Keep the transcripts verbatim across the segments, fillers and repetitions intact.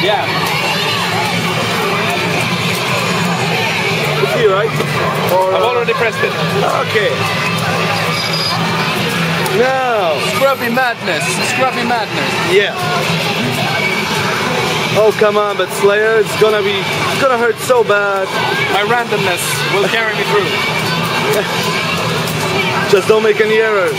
Yeah. It's here, right? Or, I've uh, already pressed it. Okay. Now. Scrubby madness. Scrubby madness. Yeah. Oh come on, but Slayer, it's gonna be, it's gonna hurt so bad. My randomness will carry me through. Just don't make any errors.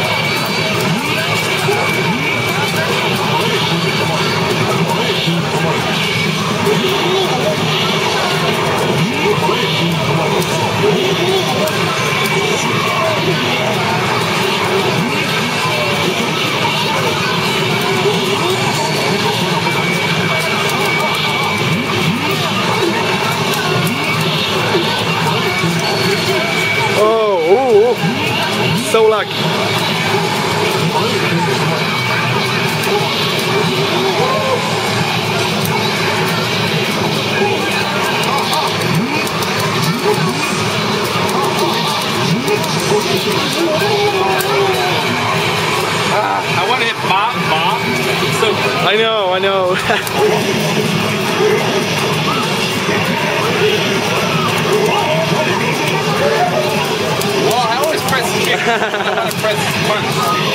Oh, ooh, so lucky. Ah, I want to hit ba, ba. So I know, I know. well, I always press kick. I want to press punch.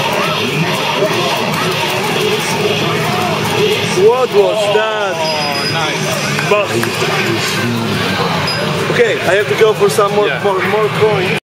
What was that? Oh, nice. But okay, I have to go for some more, Yeah. more, more coins.